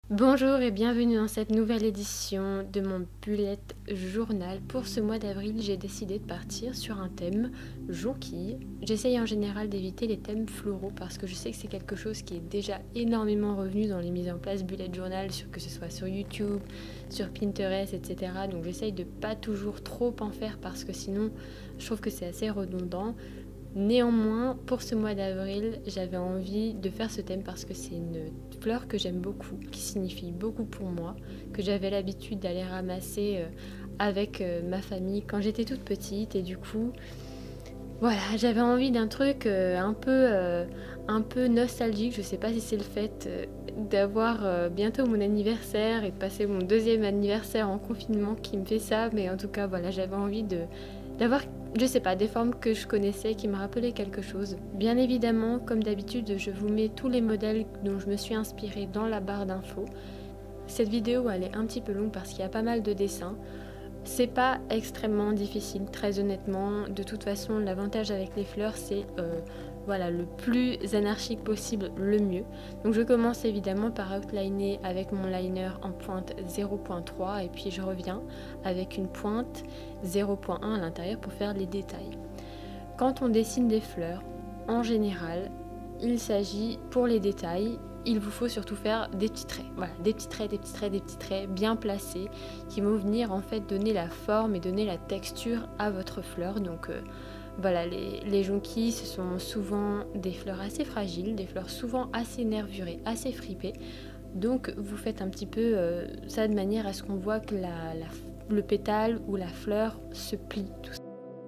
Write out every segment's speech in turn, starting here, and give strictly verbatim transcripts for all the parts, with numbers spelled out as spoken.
Bonjour et bienvenue dans cette nouvelle édition de mon bullet journal. Pour ce mois d'avril, j'ai décidé de partir sur un thème jonquille. J'essaye en général d'éviter les thèmes floraux parce que je sais que c'est quelque chose qui est déjà énormément revenu dans les mises en place bullet journal, que ce soit sur YouTube, sur Pinterest, et cetera. Donc j'essaye de pas toujours trop en faire parce que sinon je trouve que c'est assez redondant. Néanmoins, pour ce mois d'avril, j'avais envie de faire ce thème parce que c'est une fleur que j'aime beaucoup, qui signifie beaucoup pour moi, que j'avais l'habitude d'aller ramasser avec ma famille quand j'étais toute petite. Et du coup, voilà, j'avais envie d'un truc un peu, un peu nostalgique. Je sais pas si c'est le fait d'avoir bientôt mon anniversaire et de passer mon deuxième anniversaire en confinement qui me fait ça, mais en tout cas, voilà, j'avais envie de d'avoir, je sais pas, des formes que je connaissais qui me rappelaient quelque chose. Bien évidemment, comme d'habitude, je vous mets tous les modèles dont je me suis inspirée dans la barre d'infos. Cette vidéo, elle est un petit peu longue parce qu'il y a pas mal de dessins. C'est pas extrêmement difficile, très honnêtement. De toute façon, l'avantage avec les fleurs, c'est euh, voilà, le plus anarchique possible, le mieux. Donc je commence évidemment par outliner avec mon liner en pointe zéro point trois et puis je reviens avec une pointe zéro point un à l'intérieur pour faire les détails. Quand on dessine des fleurs, en général, il s'agit pour les détails, il vous faut surtout faire des petits traits. Voilà, des petits traits, des petits traits, des petits traits bien placés qui vont venir en fait donner la forme et donner la texture à votre fleur. Donc euh, voilà, les, les jonquilles, ce sont souvent des fleurs assez fragiles, des fleurs souvent assez nervurées, assez fripées. Donc vous faites un petit peu euh, ça de manière à ce qu'on voit que la, la, le pétale ou la fleur se plie tout ça.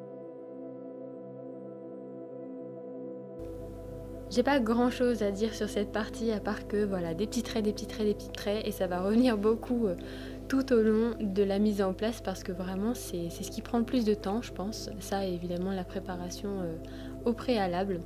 J'ai pas grand chose à dire sur cette partie à part que voilà, des petits traits, des petits traits, des petits traits et ça va revenir beaucoup euh, tout au long de la mise en place parce que vraiment c'est ce qui prend le plus de temps je pense. Ça et évidemment la préparation euh, au préalable.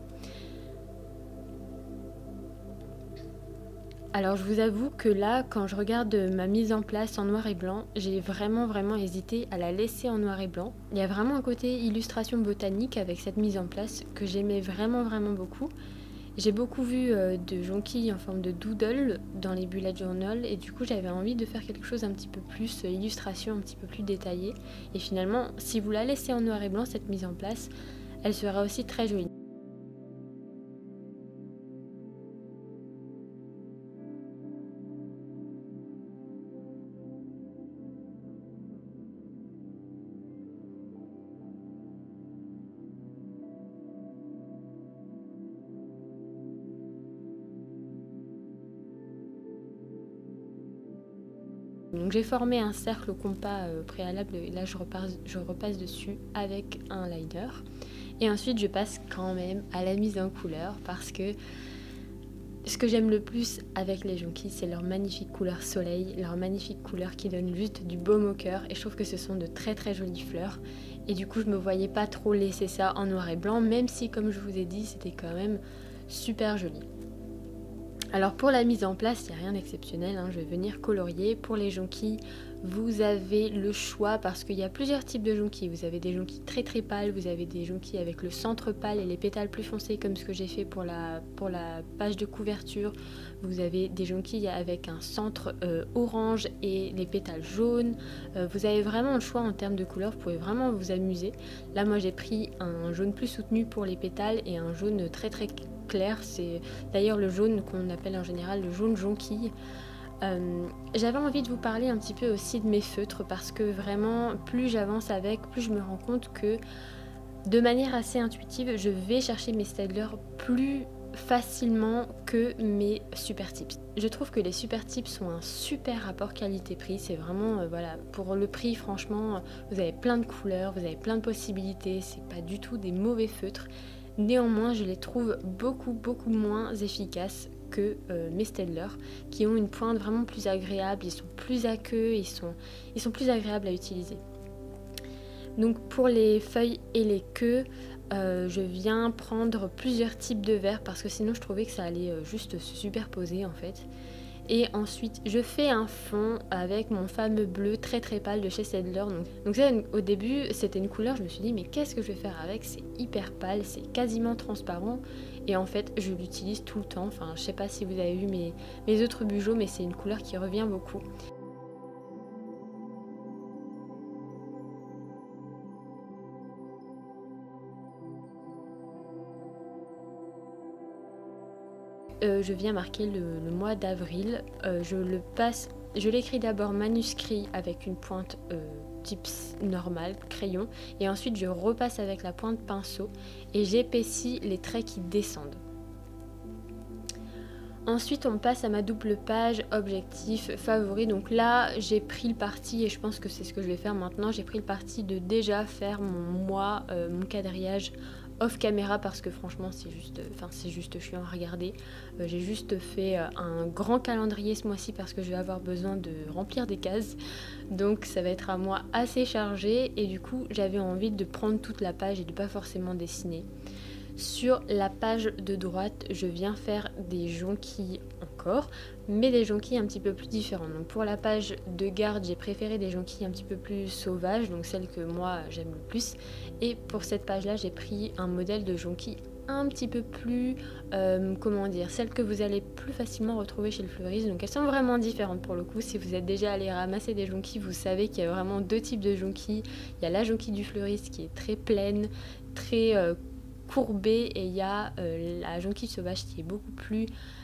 Alors je vous avoue que là quand je regarde ma mise en place en noir et blanc, j'ai vraiment vraiment hésité à la laisser en noir et blanc. Il y a vraiment un côté illustration botanique avec cette mise en place que j'aimais vraiment vraiment beaucoup. J'ai beaucoup vu euh, de jonquilles en forme de doodle dans les bullet journal et du coup j'avais envie de faire quelque chose un petit peu plus euh, illustration, un petit peu plus détaillé. Et finalement, si vous la laissez en noir et blanc, cette mise en place, elle sera aussi très jolie. Donc j'ai formé un cercle au compas euh, préalable et là je repasse, je repasse dessus avec un liner. Et ensuite je passe quand même à la mise en couleur parce que ce que j'aime le plus avec les jonquilles, c'est leur magnifique couleur soleil, leur magnifique couleur qui donne juste du baume au cœur et je trouve que ce sont de très très jolies fleurs. Et du coup je me voyais pas trop laisser ça en noir et blanc, même si comme je vous ai dit c'était quand même super joli. Alors pour la mise en place, il n'y a rien d'exceptionnel, hein, je vais venir colorier. Pour les jonquilles, vous avez le choix parce qu'il y a plusieurs types de jonquilles. Vous avez des jonquilles très très pâles, vous avez des jonquilles avec le centre pâle et les pétales plus foncés comme ce que j'ai fait pour la, pour la page de couverture. Vous avez des jonquilles avec un centre euh, orange et les pétales jaunes. Euh, vous avez vraiment le choix en termes de couleurs, vous pouvez vraiment vous amuser. Là moi j'ai pris un jaune plus soutenu pour les pétales et un jaune très très clair. C'est d'ailleurs le jaune qu'on appelle en général le jaune jonquille. Euh, j'avais envie de vous parler un petit peu aussi de mes feutres parce que vraiment plus j'avance avec, plus je me rends compte que de manière assez intuitive je vais chercher mes Staedtler plus facilement que mes super tips. Je trouve que les super tips sont un super rapport qualité-prix, c'est vraiment euh, voilà, pour le prix franchement vous avez plein de couleurs, vous avez plein de possibilités, c'est pas du tout des mauvais feutres. Néanmoins, je les trouve beaucoup beaucoup moins efficaces que euh, mes Staedtler qui ont une pointe vraiment plus agréable, ils sont plus aqueux, ils sont, ils sont plus agréables à utiliser. Donc pour les feuilles et les queues, euh, je viens prendre plusieurs types de verres parce que sinon je trouvais que ça allait euh, juste se superposer en fait. Et ensuite je fais un fond avec mon fameux bleu très très pâle de chez Staedtler. Donc, donc ça, au début c'était une couleur, je me suis dit mais qu'est-ce que je vais faire avec, c'est hyper pâle, c'est quasiment transparent. Et en fait je l'utilise tout le temps, enfin je sais pas si vous avez vu mes, mes autres bujots, mais c'est une couleur qui revient beaucoup. Euh, je viens marquer le, le mois d'avril, euh, je le passe, je l'écris d'abord manuscrit avec une pointe euh, type normal, crayon, et ensuite je repasse avec la pointe pinceau et j'épaissis les traits qui descendent. Ensuite on passe à ma double page objectif favori. Donc là j'ai pris le parti, et je pense que c'est ce que je vais faire maintenant, j'ai pris le parti de déjà faire mon mois, euh, mon quadrillage off caméra, parce que franchement c'est juste, enfin c'est juste chiant à regarder. Euh, j'ai juste fait euh, un grand calendrier ce mois-ci parce que je vais avoir besoin de remplir des cases. Donc ça va être un mois assez chargé, et du coup j'avais envie de prendre toute la page et de pas forcément dessiner. Sur la page de droite, je viens faire des jonquilles encore, mais des jonquilles un petit peu plus différentes. Donc pour la page de garde, j'ai préféré des jonquilles un petit peu plus sauvages, donc celles que moi j'aime le plus. Et pour cette page-là, j'ai pris un modèle de jonquille un petit peu plus, euh, comment dire, celles que vous allez plus facilement retrouver chez le fleuriste. Donc elles sont vraiment différentes pour le coup. Si vous êtes déjà allé ramasser des jonquilles, vous savez qu'il y a vraiment deux types de jonquilles. Il y a la jonquille du fleuriste qui est très pleine, très euh, courbée, et il y a euh, la jonquille sauvage qui est beaucoup plus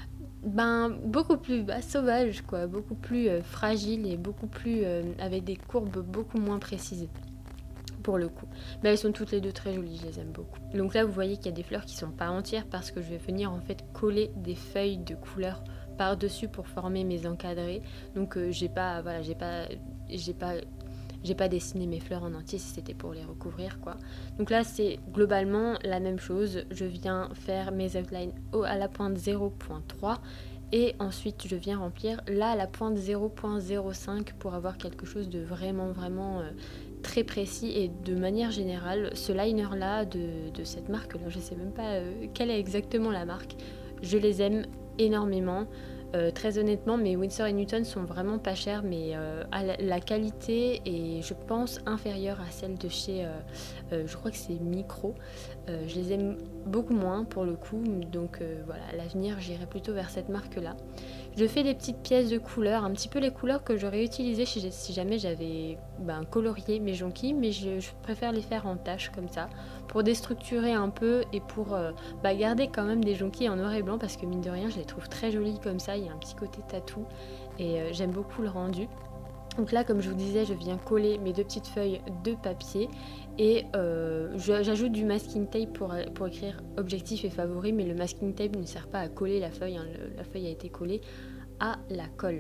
ben beaucoup plus bah, sauvage quoi, beaucoup plus euh, fragile et beaucoup plus euh, avec des courbes beaucoup moins précises pour le coup. Mais elles sont toutes les deux très jolies, je les aime beaucoup. Donc là vous voyez qu'il y a des fleurs qui sont pas entières parce que je vais venir en fait coller des feuilles de couleur par dessus pour former mes encadrés. Donc euh, j'ai pas voilà, j'ai pas j'ai pas J'ai pas dessiné mes fleurs en entier si c'était pour les recouvrir quoi. Donc là c'est globalement la même chose. Je viens faire mes outlines à la pointe zéro point trois et ensuite je viens remplir là à la pointe zéro point zéro cinq pour avoir quelque chose de vraiment vraiment euh, très précis. Et de manière générale ce liner là de, de cette marque là, je sais même pas euh, quelle est exactement la marque, je les aime énormément. Euh, très honnêtement, mes Winsor et Newton sont vraiment pas chers, mais euh, à la, la qualité est, je pense, inférieure à celle de chez, euh, euh, je crois que c'est Micro. Euh, je les aime beaucoup moins pour le coup, donc euh, voilà, à l'avenir, j'irai plutôt vers cette marque-là. Je fais des petites pièces de couleurs, un petit peu les couleurs que j'aurais utilisées si, si jamais j'avais ben, colorié mes jonquilles, mais je, je préfère les faire en taches comme ça, pour déstructurer un peu et pour euh, bah, garder quand même des jonquilles en noir et blanc, parce que mine de rien je les trouve très jolies comme ça, il y a un petit côté tatou et euh, j'aime beaucoup le rendu. Donc là comme je vous disais, je viens coller mes deux petites feuilles de papier et euh, j'ajoute du masking tape pour, pour écrire objectif et favori, mais le masking tape ne sert pas à coller la feuille, hein, le, la feuille a été collée à la colle.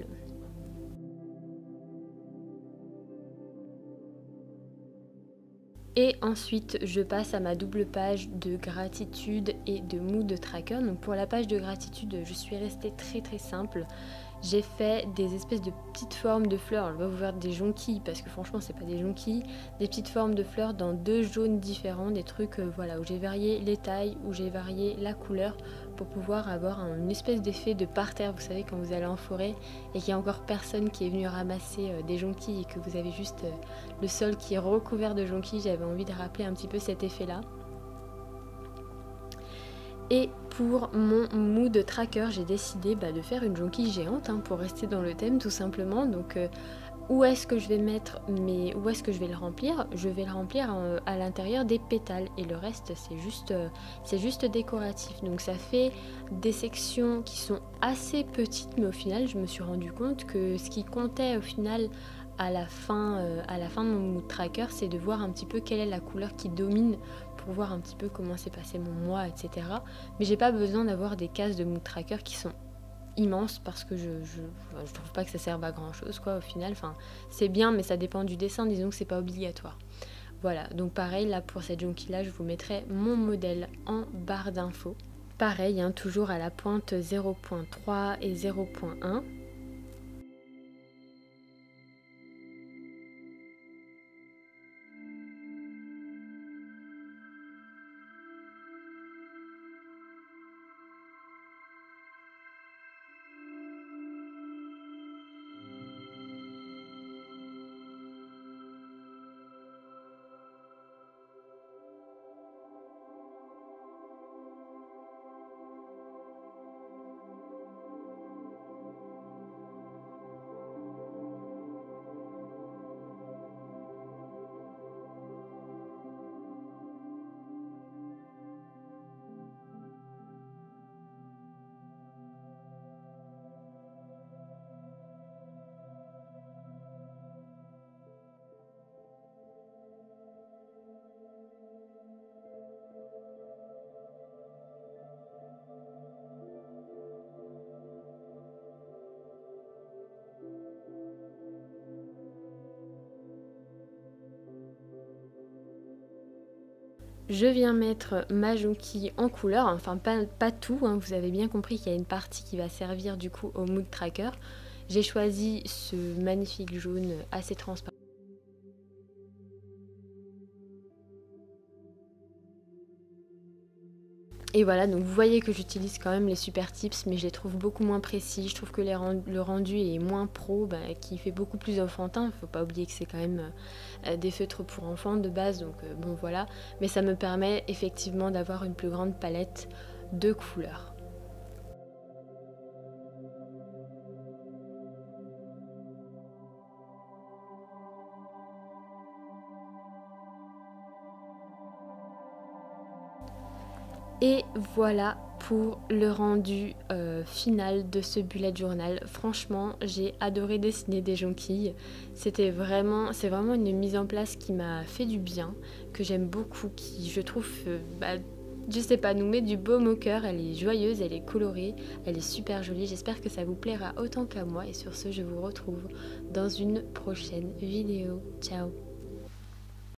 Et ensuite, je passe à ma double page de gratitude et de mood tracker. Donc pour la page de gratitude, je suis restée très très simple. J'ai fait des espèces de petites formes de fleurs. Alors, je vais vous faire des jonquilles parce que franchement, c'est pas des jonquilles. Des petites formes de fleurs dans deux jaunes différents, des trucs euh, voilà, où j'ai varié les tailles, où j'ai varié la couleur pour pouvoir avoir un, une espèce d'effet de parterre. Vous savez, quand vous allez en forêt et qu'il n'y a encore personne qui est venu ramasser euh, des jonquilles et que vous avez juste euh, le sol qui est recouvert de jonquilles, j'avais envie de rappeler un petit peu cet effet-là. Et pour mon mood tracker, j'ai décidé bah, de faire une jonquille géante hein, pour rester dans le thème tout simplement. Donc euh, où est-ce que je vais mettre mes... où est-ce que je vais le remplir? Je vais le remplir euh, à l'intérieur des pétales et le reste c'est juste, euh, c'est juste décoratif. Donc ça fait des sections qui sont assez petites, mais au final je me suis rendu compte que ce qui comptait au final à la fin, euh, à la fin de mon mood tracker, c'est de voir un petit peu quelle est la couleur qui domine pour voir un petit peu comment s'est passé mon mois, et cetera. Mais j'ai pas besoin d'avoir des cases de mood tracker qui sont immenses parce que je, je, je trouve pas que ça serve à grand chose quoi au final. Enfin, c'est bien mais ça dépend du dessin, disons que c'est pas obligatoire. Voilà, donc pareil là pour cette jonquille là, je vous mettrai mon modèle en barre d'infos. Pareil, hein, toujours à la pointe zéro point trois et zéro point un. Je viens mettre ma jonquille en couleur, enfin pas, pas tout, hein, vous avez bien compris qu'il y a une partie qui va servir du coup au mood tracker. J'ai choisi ce magnifique jaune assez transparent. Et voilà, donc vous voyez que j'utilise quand même les super tips, mais je les trouve beaucoup moins précis. Je trouve que les rend le rendu est moins pro, bah, qui fait beaucoup plus enfantin. Il ne faut pas oublier que c'est quand même euh, des feutres pour enfants de base, donc euh, bon voilà. Mais ça me permet effectivement d'avoir une plus grande palette de couleurs. Et voilà pour le rendu euh, final de ce bullet journal. Franchement, j'ai adoré dessiner des jonquilles. C'était vraiment, c'est vraiment une mise en place qui m'a fait du bien, que j'aime beaucoup, qui je trouve, euh, bah, je sais pas, nous met du baume au cœur. Elle est joyeuse, elle est colorée, elle est super jolie. J'espère que ça vous plaira autant qu'à moi. Et sur ce, je vous retrouve dans une prochaine vidéo. Ciao!